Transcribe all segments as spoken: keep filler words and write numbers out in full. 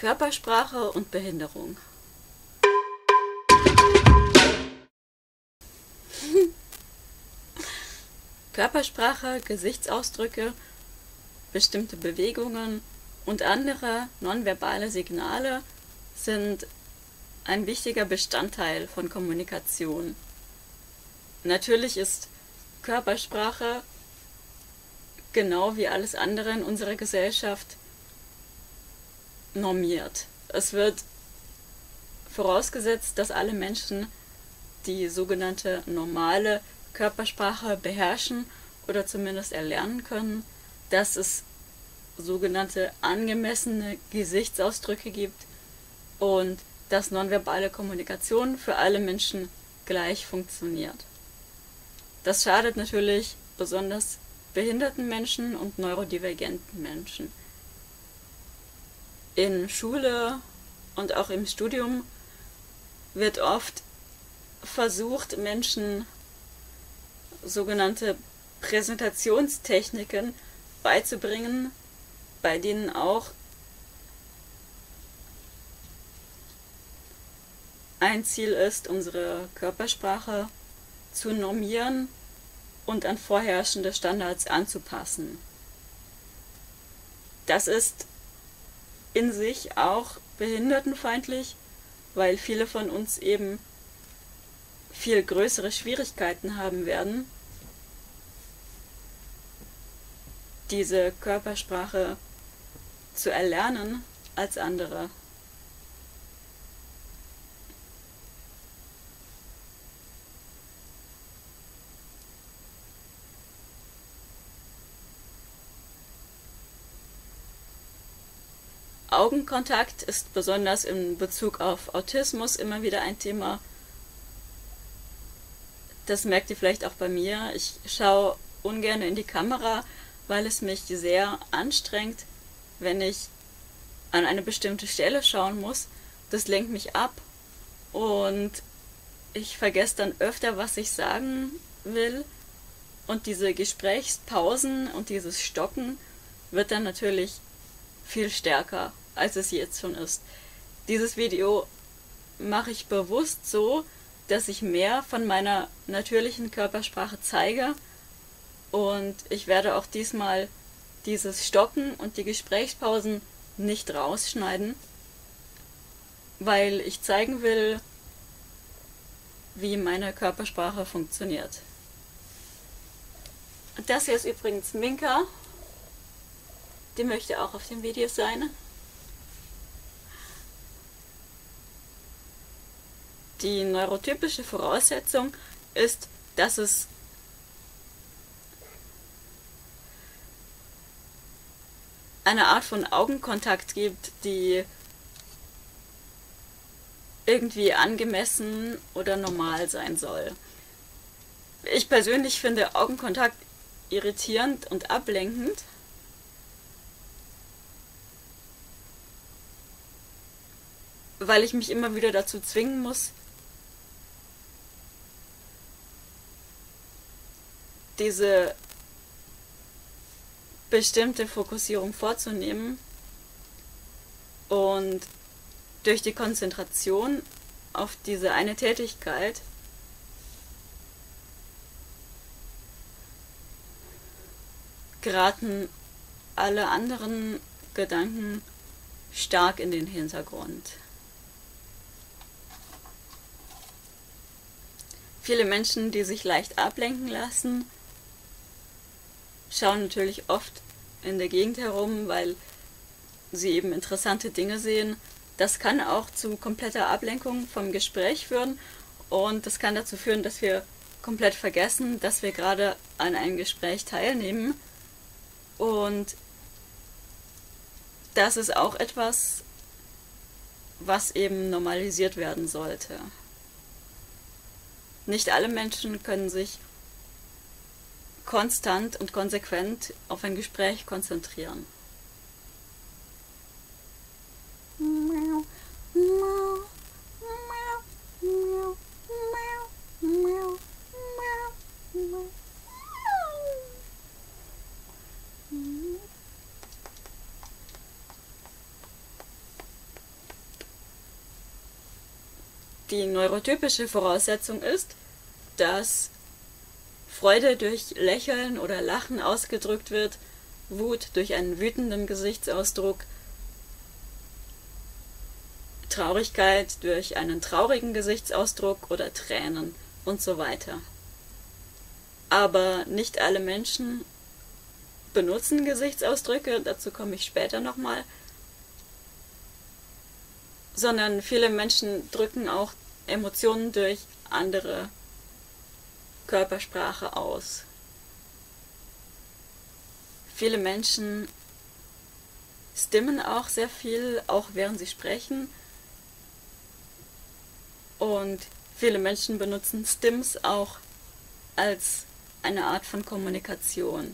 Körpersprache und Behinderung. Körpersprache, Gesichtsausdrücke, bestimmte Bewegungen und andere nonverbale Signale sind ein wichtiger Bestandteil von Kommunikation. Natürlich ist Körpersprache genau wie alles andere in unserer Gesellschaft normiert. Es wird vorausgesetzt, dass alle Menschen die sogenannte normale Körpersprache beherrschen oder zumindest erlernen können, dass es sogenannte angemessene Gesichtsausdrücke gibt und dass nonverbale Kommunikation für alle Menschen gleich funktioniert. Das schadet natürlich besonders behinderten Menschen und neurodivergenten Menschen. In Schule und auch im Studium wird oft versucht, Menschen sogenannte Präsentationstechniken beizubringen, bei denen auch ein Ziel ist, unsere Körpersprache zu normieren und an vorherrschende Standards anzupassen. Das ist in sich auch behindertenfeindlich, weil viele von uns eben viel größere Schwierigkeiten haben werden, diese Körpersprache zu erlernen als andere. Augenkontakt ist besonders in Bezug auf Autismus immer wieder ein Thema. Das merkt ihr vielleicht auch bei mir. Ich schaue ungern in die Kamera, weil es mich sehr anstrengt, wenn ich an eine bestimmte Stelle schauen muss. Das lenkt mich ab und ich vergesse dann öfter, was ich sagen will. Und diese Gesprächspausen und dieses Stocken wird dann natürlich viel stärker, als es jetzt schon ist. Dieses Video mache ich bewusst so, dass ich mehr von meiner natürlichen Körpersprache zeige und ich werde auch diesmal dieses Stocken und die Gesprächspausen nicht rausschneiden, weil ich zeigen will, wie meine Körpersprache funktioniert. Und das hier ist übrigens Minka, die möchte auch auf dem Video sein. Die neurotypische Voraussetzung ist, dass es eine Art von Augenkontakt gibt, die irgendwie angemessen oder normal sein soll. Ich persönlich finde Augenkontakt irritierend und ablenkend. Weil ich mich immer wieder dazu zwingen muss, diese bestimmte Fokussierung vorzunehmen und durch die Konzentration auf diese eine Tätigkeit geraten alle anderen Gedanken stark in den Hintergrund. Viele Menschen, die sich leicht ablenken lassen, schauen natürlich oft in der Gegend herum, weil sie eben interessante Dinge sehen. Das kann auch zu kompletter Ablenkung vom Gespräch führen und das kann dazu führen, dass wir komplett vergessen, dass wir gerade an einem Gespräch teilnehmen. Und das ist auch etwas, was eben normalisiert werden sollte. Nicht alle Menschen können sich konstant und konsequent auf ein Gespräch konzentrieren. Die neurotypische Voraussetzung ist, dass Freude durch Lächeln oder Lachen ausgedrückt wird, Wut durch einen wütenden Gesichtsausdruck, Traurigkeit durch einen traurigen Gesichtsausdruck oder Tränen und so weiter. Aber nicht alle Menschen benutzen Gesichtsausdrücke, dazu komme ich später nochmal, sondern viele Menschen drücken auch Emotionen durch andere Körpersprache aus. Viele Menschen stimmen auch sehr viel, auch während sie sprechen. Und viele Menschen benutzen Stims auch als eine Art von Kommunikation.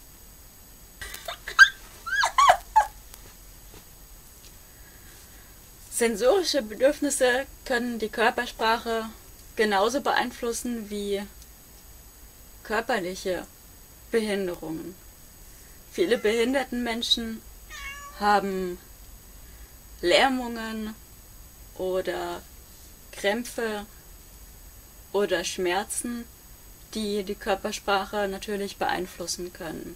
Sensorische Bedürfnisse können die Körpersprache genauso beeinflussen wie körperliche Behinderungen. Viele behinderten Menschen haben Lähmungen oder Krämpfe oder Schmerzen, die die Körpersprache natürlich beeinflussen können.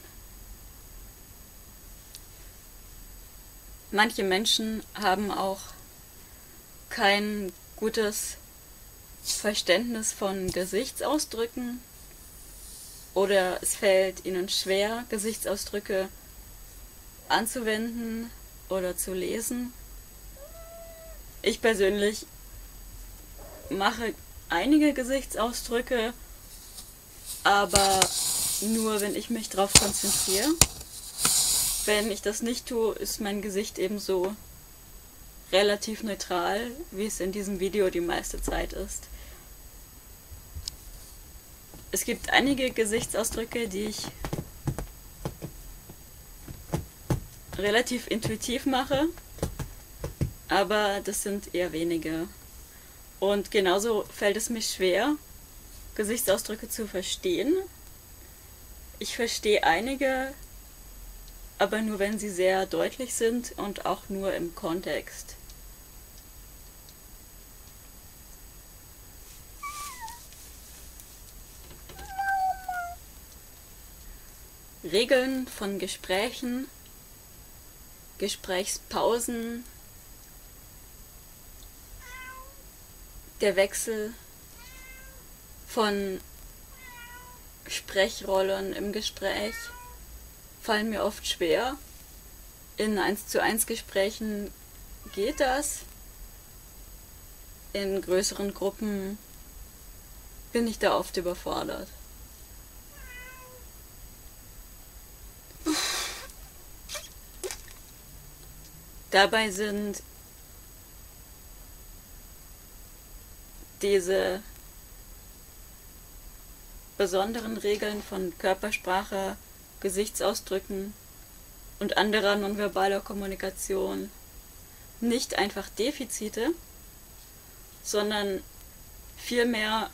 Manche Menschen haben auch kein gutes Verständnis von Gesichtsausdrücken oder es fällt ihnen schwer, Gesichtsausdrücke anzuwenden oder zu lesen. Ich persönlich mache einige Gesichtsausdrücke, aber nur, wenn ich mich darauf konzentriere. Wenn ich das nicht tue, ist mein Gesicht ebenso relativ neutral, wie es in diesem Video die meiste Zeit ist. Es gibt einige Gesichtsausdrücke, die ich relativ intuitiv mache, aber das sind eher wenige. Und genauso fällt es mir schwer, Gesichtsausdrücke zu verstehen. Ich verstehe einige, aber nur wenn sie sehr deutlich sind und auch nur im Kontext. Regeln von Gesprächen, Gesprächspausen, der Wechsel von Sprechrollen im Gespräch fallen mir oft schwer. In eins zu eins Gesprächen geht das. In größeren Gruppen bin ich da oft überfordert. Dabei sind diese besonderen Regeln von Körpersprache, Gesichtsausdrücken und anderer nonverbaler Kommunikation nicht einfach Defizite, sondern vielmehr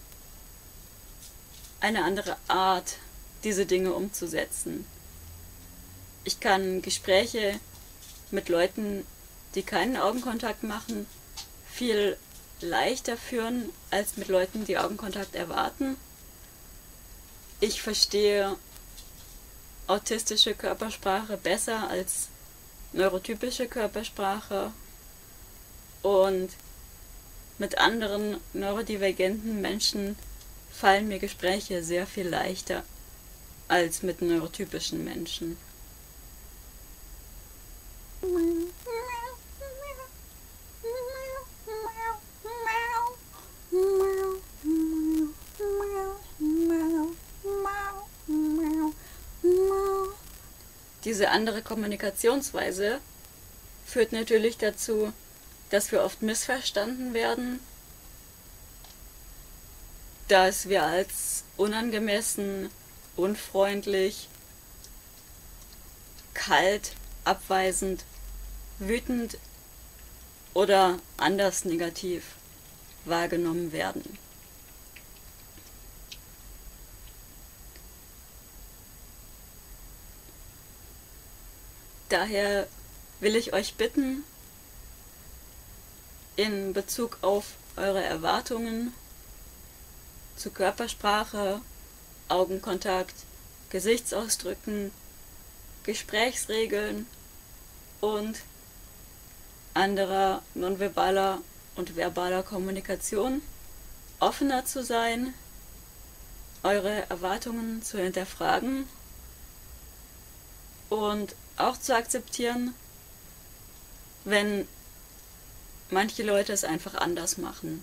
eine andere Art, diese Dinge umzusetzen. Ich kann Gespräche mit Leuten, die keinen Augenkontakt machen, viel leichter führen als mit Leuten, die Augenkontakt erwarten. Ich verstehe autistische Körpersprache besser als neurotypische Körpersprache und mit anderen neurodivergenten Menschen fallen mir Gespräche sehr viel leichter als mit neurotypischen Menschen. Diese andere Kommunikationsweise führt natürlich dazu, dass wir oft missverstanden werden, dass wir als unangemessen, unfreundlich, kalt, abweisend, wütend oder anders negativ wahrgenommen werden. Daher will ich euch bitten, in Bezug auf eure Erwartungen zu Körpersprache, Augenkontakt, Gesichtsausdrücken, Gesprächsregeln und anderer nonverbaler und verbaler Kommunikation offener zu sein, eure Erwartungen zu hinterfragen und auch zu akzeptieren, wenn manche Leute es einfach anders machen.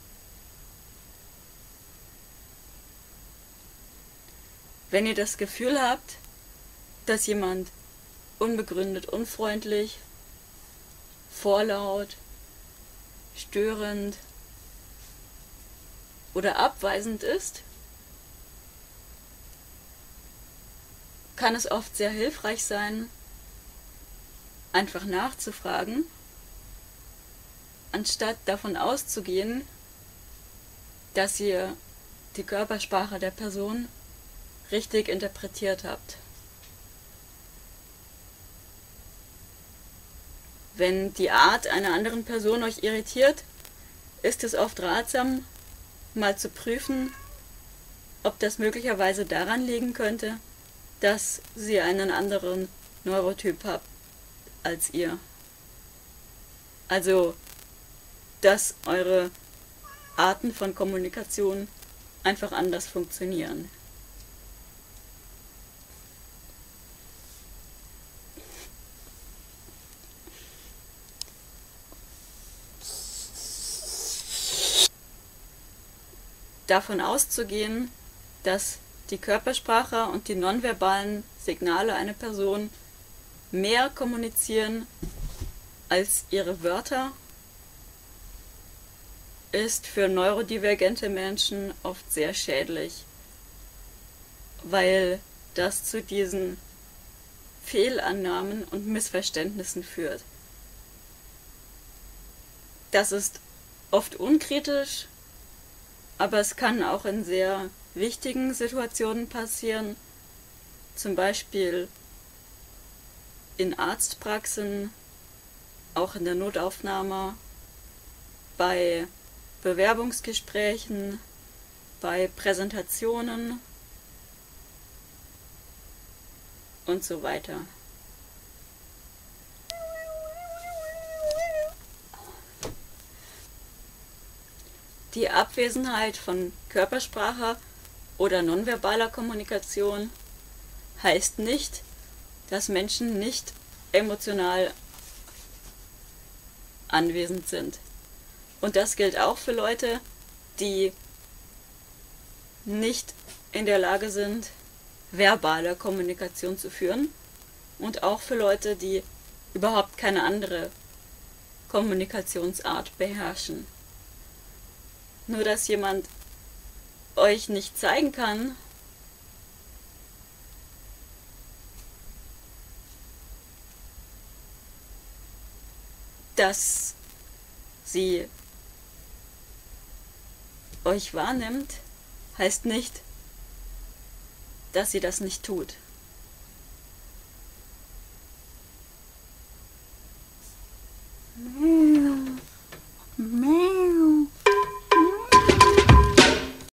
Wenn ihr das Gefühl habt, dass jemand unbegründet unfreundlich, vorlaut, störend oder abweisend ist, kann es oft sehr hilfreich sein, einfach nachzufragen, anstatt davon auszugehen, dass ihr die Körpersprache der Person richtig interpretiert habt. Wenn die Art einer anderen Person euch irritiert, ist es oft ratsam, mal zu prüfen, ob das möglicherweise daran liegen könnte, dass sie einen anderen Neurotyp habt als ihr. Also, dass eure Arten von Kommunikation einfach anders funktionieren. Davon auszugehen, dass die Körpersprache und die nonverbalen Signale einer Person mehr kommunizieren als ihre Wörter, ist für neurodivergente Menschen oft sehr schädlich, weil das zu diesen Fehlannahmen und Missverständnissen führt. Das ist oft unkritisch, aber es kann auch in sehr wichtigen Situationen passieren, zum Beispiel in Arztpraxen, auch in der Notaufnahme, bei Bewerbungsgesprächen, bei Präsentationen und so weiter. Die Abwesenheit von Körpersprache oder nonverbaler Kommunikation heißt nicht, dass Menschen nicht emotional anwesend sind. Und das gilt auch für Leute, die nicht in der Lage sind, verbale Kommunikation zu führen, und auch für Leute, die überhaupt keine andere Kommunikationsart beherrschen. Nur dass jemand euch nicht zeigen kann, dass sie euch wahrnimmt, heißt nicht, dass sie das nicht tut.